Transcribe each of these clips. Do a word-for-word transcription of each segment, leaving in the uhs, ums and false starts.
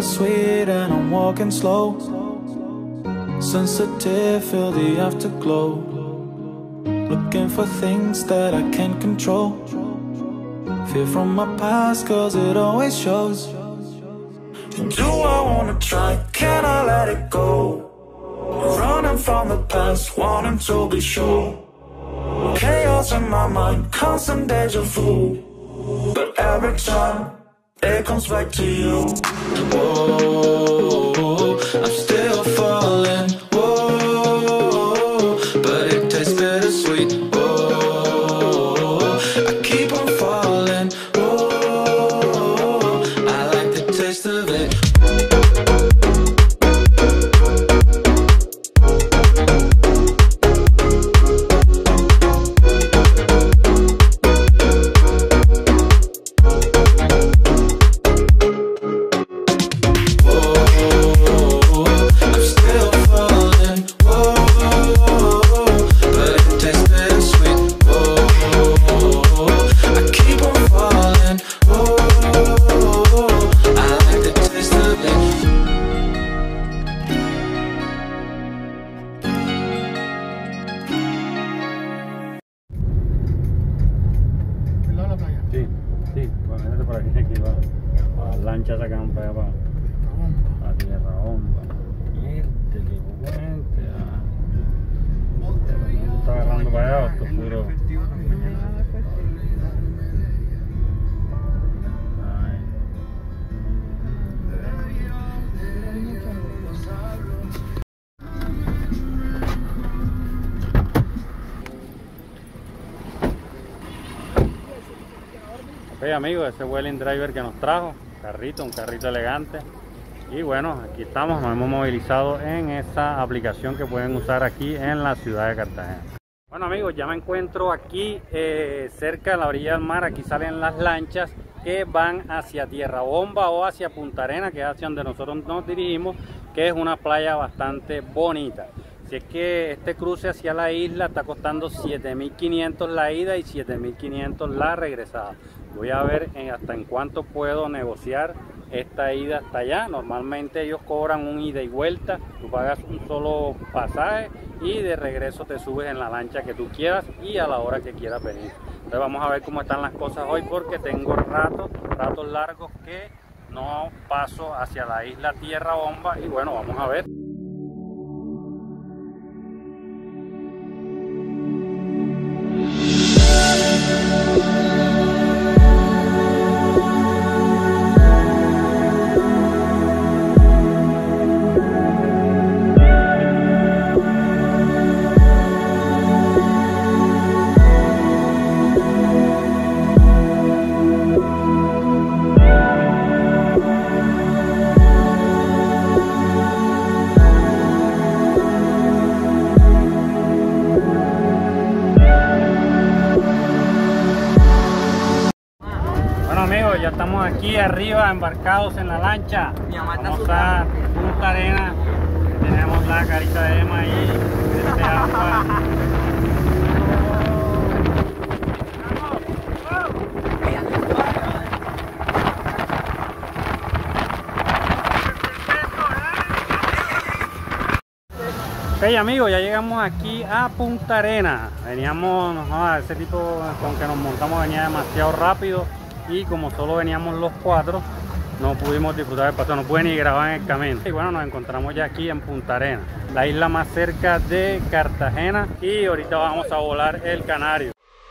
bittersweet and I'm walking slow. Sensitive, feel the afterglow. Looking for things that I can't control. Fear from my past cause it always shows. Do I wanna try, can I let it go? Running from the past, wanting to be sure. Chaos in my mind, constant deja vu. But every time, it comes back to you. Whoa, I'm still falling. Whoa, but it tastes bittersweet. Whoa, I keep on falling. Whoa, I like the taste of it. Sí, sí, pues métete por aquí, aquí va. A las lanchas sacan para allá, para, para Tierra Bomba. Mierda, qué poco gente. Ah. Está agarrando para allá, esto es puro. Ay. Ok amigos, ese fue el InDriver que nos trajo, carrito, un carrito elegante. Y bueno, aquí estamos, nos hemos movilizado en esa aplicación que pueden usar aquí en la ciudad de Cartagena. Bueno amigos, ya me encuentro aquí eh, cerca de la orilla del mar. Aquí salen las lanchas que van hacia Tierra Bomba o hacia Punta Arenas, que es hacia donde nosotros nos dirigimos, que es una playa bastante bonita. Si es que este cruce hacia la isla está costando siete mil quinientos la ida y siete mil quinientos la regresada. Voy a ver en hasta en cuánto puedo negociar esta ida hasta allá. Normalmente ellos cobran un ida y vuelta, tú pagas un solo pasaje y de regreso te subes en la lancha que tú quieras y a la hora que quieras venir. Entonces vamos a ver cómo están las cosas hoy, porque tengo ratos, ratos largos que no paso hacia la isla Tierra Bomba y bueno, vamos a ver. Amigos, ya estamos aquí arriba embarcados en la lancha. Vamos a Punta Arenas. Tenemos la carita de Emma ahí, este agua. Ok amigos, ya llegamos aquí a Punta Arenas. Veníamos, no, ese tipo con que nos montamos venía demasiado rápido. Y como solo veníamos los cuatro, no pudimos disfrutar del paseo, no pude ni grabar en el camino. Y bueno, nos encontramos ya aquí en Punta Arenas, la isla más cerca de Cartagena, y ahorita vamos a volar el Canario.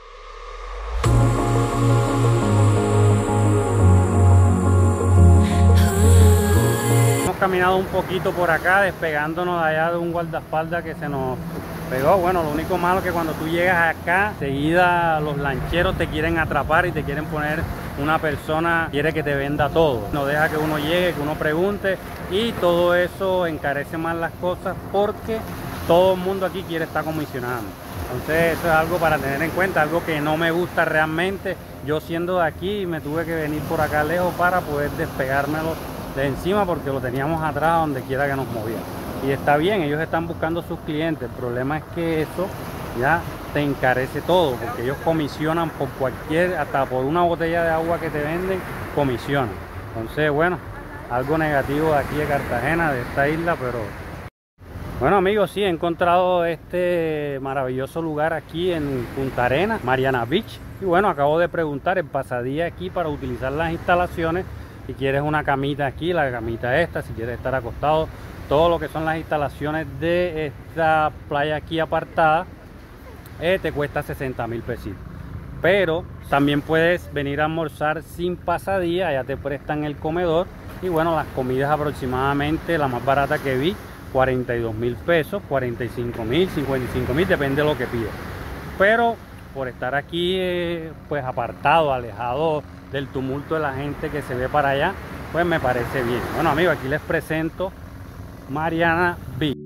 Hemos caminado un poquito por acá, despegándonos de allá de un guardaespaldas que se nos pegó. Bueno, lo único malo es que cuando tú llegas acá, enseguida los lancheros te quieren atrapar y te quieren poner una persona, quiere que te venda todo. No deja que uno llegue, que uno pregunte, y todo eso encarece más las cosas porque todo el mundo aquí quiere estar comisionando. Entonces eso es algo para tener en cuenta, algo que no me gusta realmente. Yo siendo de aquí me tuve que venir por acá lejos para poder despegármelo de encima porque lo teníamos atrás donde quiera que nos moviera. Y está bien, ellos están buscando sus clientes. El problema es que eso ya te encarece todo, porque ellos comisionan por cualquier, hasta por una botella de agua que te venden, comisionan. Entonces, bueno, algo negativo de aquí de Cartagena, de esta isla, pero bueno amigos, sí, he encontrado este maravilloso lugar aquí en Punta Arenas, Mariana Beach. Y bueno, acabo de preguntar el pasadía aquí para utilizar las instalaciones. Si quieres una camita aquí, la camita esta, si quieres estar acostado, todo lo que son las instalaciones de esta playa aquí apartada, eh, te cuesta sesenta mil pesitos. Pero también puedes venir a almorzar sin pasadía, ya te prestan el comedor. Y bueno, las comidas aproximadamente, la más barata que vi, cuarenta y dos mil pesos, cuarenta y cinco mil, cincuenta y cinco mil, depende de lo que pides. Pero por estar aquí eh, pues apartado, alejado del tumulto de la gente que se ve para allá, pues me parece bien. Bueno amigos, aquí les presento Mariana Beach.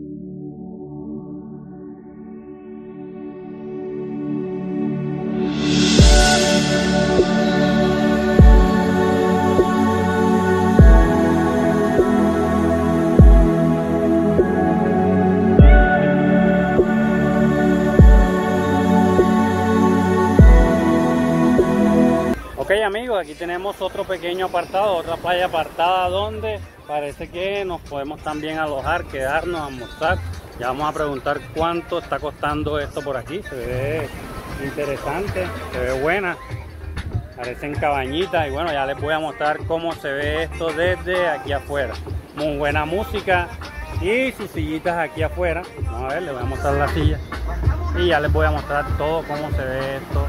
Ok amigos, aquí tenemos otro pequeño apartado, otra playa apartada donde parece que nos podemos también alojar, quedarnos, almorzar. Ya vamos a preguntar cuánto está costando esto por aquí. Se ve interesante, se ve buena, parecen cabañitas y bueno, ya les voy a mostrar cómo se ve esto desde aquí afuera. Muy buena música y sus sillitas aquí afuera. Vamos a ver, les voy a mostrar la silla y ya les voy a mostrar todo cómo se ve esto.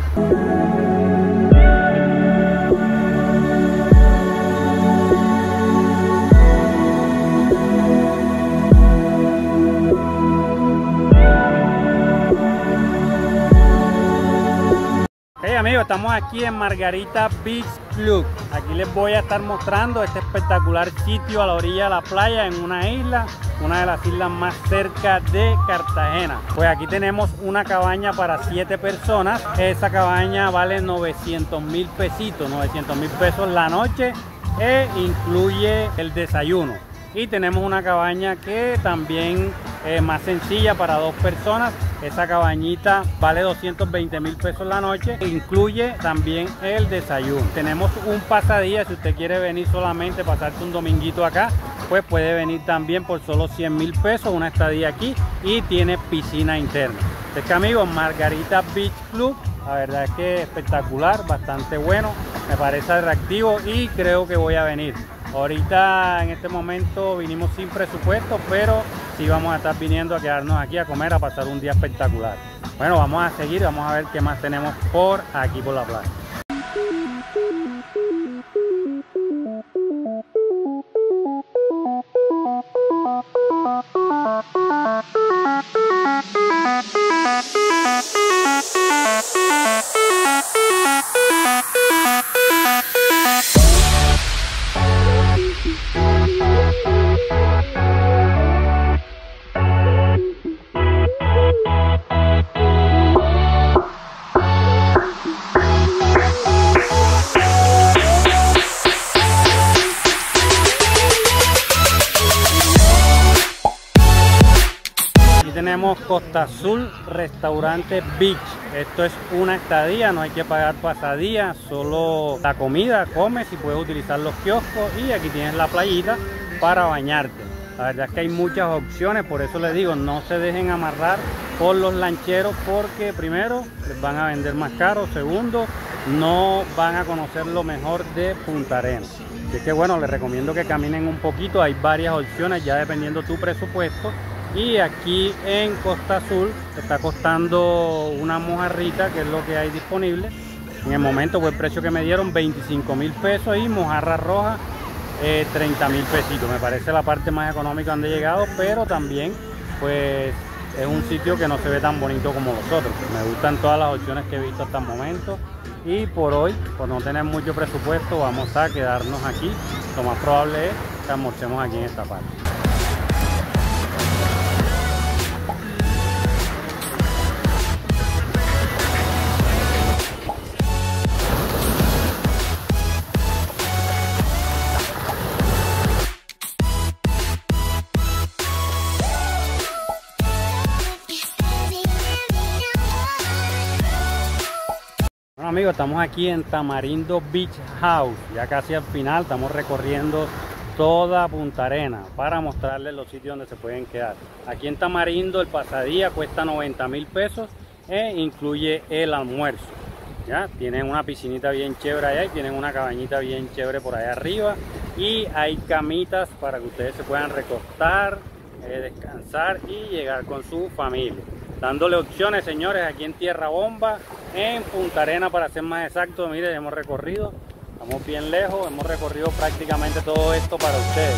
Hey amigos, estamos aquí en Margarita Beach Club. Aquí les voy a estar mostrando este espectacular sitio a la orilla de la playa en una isla, una de las islas más cerca de Cartagena. Pues aquí tenemos una cabaña para siete personas. Esa cabaña vale novecientos mil pesitos, novecientos mil pesos la noche e incluye el desayuno. Y tenemos una cabaña que también es más sencilla para dos personas. Esa cabañita vale doscientos veinte mil pesos la noche, incluye también el desayuno. Tenemos un pasadía, si usted quiere venir solamente pasarse un dominguito acá, pues puede venir también por solo cien mil pesos, una estadía aquí, y tiene piscina interna. Es que amigos, Margarita Beach Club, la verdad es que es espectacular, bastante bueno, me parece atractivo y creo que voy a venir. Ahorita en este momento vinimos sin presupuesto, pero sí vamos a estar viniendo a quedarnos aquí a comer, a pasar un día espectacular. Bueno, vamos a seguir, vamos a ver qué más tenemos por aquí por la playa. Tenemos Costa Azul Restaurante Beach. Esto es una estadía, no hay que pagar pasadía, solo la comida, comes y puedes utilizar los kioscos y aquí tienes la playita para bañarte. La verdad es que hay muchas opciones, por eso les digo, no se dejen amarrar por los lancheros porque primero les van a vender más caro, segundo no van a conocer lo mejor de Punta Arenas. Así que bueno, les recomiendo que caminen un poquito, hay varias opciones ya dependiendo tu presupuesto. Y aquí en Costa Azul está costando una mojarrita, que es lo que hay disponible. En el momento fue el precio que me dieron, veinticinco mil pesos, y mojarra roja eh, treinta mil pesitos. Me parece la parte más económica donde he llegado, pero también pues es un sitio que no se ve tan bonito como los otros. Me gustan todas las opciones que he visto hasta el momento. Y por hoy, por no tener mucho presupuesto, vamos a quedarnos aquí. Lo más probable es que almorcemos aquí en esta parte. Bueno amigos, estamos aquí en Tamarindo Beach House, ya casi al final, estamos recorriendo toda Punta Arenas para mostrarles los sitios donde se pueden quedar. Aquí en Tamarindo el pasadía cuesta noventa mil pesos e incluye el almuerzo. Ya tienen una piscinita bien chévere allá y tienen una cabañita bien chévere por allá arriba, y hay camitas para que ustedes se puedan recostar, eh, descansar y llegar con su familia, dándole opciones, señores, aquí en Tierra Bomba, en Punta Arenas para ser más exacto. Miren, hemos recorrido, estamos bien lejos, hemos recorrido prácticamente todo esto para ustedes.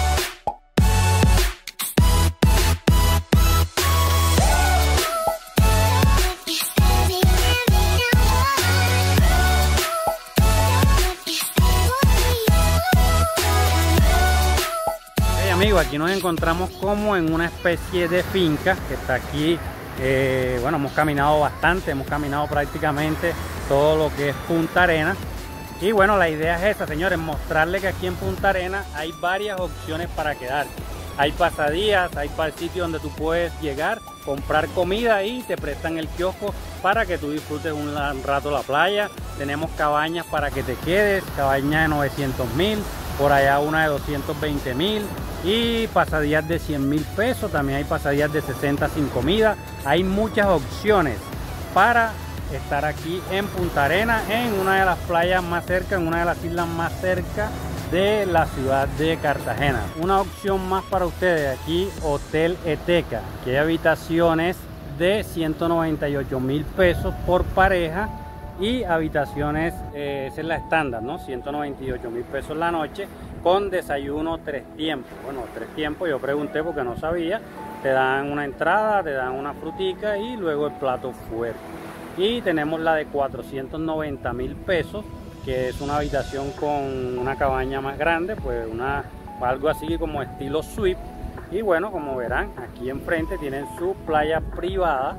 Amigos, aquí nos encontramos como en una especie de finca que está aquí. Eh, bueno, hemos caminado bastante, hemos caminado prácticamente todo lo que es Punta Arenas. Y bueno, la idea es esa, señores, mostrarles que aquí en Punta Arenas hay varias opciones para quedarse. Hay pasadías, hay para el sitio donde tú puedes llegar, comprar comida y te prestan el kiosco para que tú disfrutes un, un rato la playa. Tenemos cabañas para que te quedes, cabañas de novecientos mil, por allá una de doscientos veinte mil, y pasadías de cien mil pesos. También hay pasadías de sesenta sin comida. Hay muchas opciones para estar aquí en Punta Arenas, en una de las playas más cerca, en una de las islas más cerca de la ciudad de Cartagena. Una opción más para ustedes aquí, Hotel Eteca, que hay habitaciones de ciento noventa y ocho mil pesos por pareja, y habitaciones, eh, esa es la estándar, ¿no? ciento noventa y ocho mil pesos la noche, con desayuno tres tiempos. Bueno, tres tiempos, yo pregunté porque no sabía. Te dan una entrada, te dan una frutica y luego el plato fuerte. Y tenemos la de cuatrocientos noventa mil pesos, que es una habitación con una cabaña más grande, pues una, algo así como estilo suite. Y bueno, como verán, aquí enfrente tienen su playa privada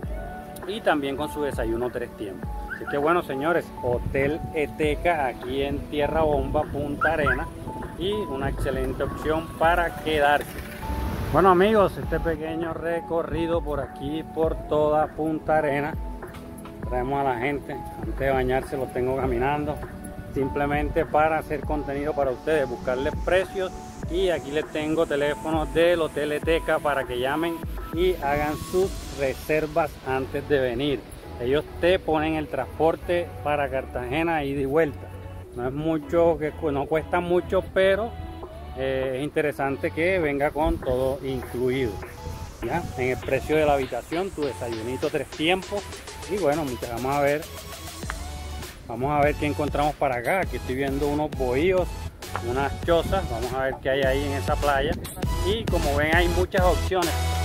y también con su desayuno tres tiempos. Así que bueno, señores, Hotel Eteca aquí en Tierra Bomba, Punta Arenas, y una excelente opción para quedarse. Bueno, amigos, este pequeño recorrido por aquí, por toda Punta Arenas, traemos a la gente, antes de bañarse los tengo caminando, simplemente para hacer contenido para ustedes, buscarles precios, y aquí les tengo teléfonos del Hotel Eteca para que llamen y hagan sus reservas antes de venir. Ellos te ponen el transporte para Cartagena ida y vuelta. No es mucho, que no cuesta mucho, pero eh, es interesante que venga con todo incluido. ¿Ya? En el precio de la habitación, tu desayunito tres tiempos. Y bueno, vamos a ver, vamos a ver qué encontramos para acá. Aquí estoy viendo unos bohíos, unas chozas. Vamos a ver qué hay ahí en esa playa. Y como ven, hay muchas opciones.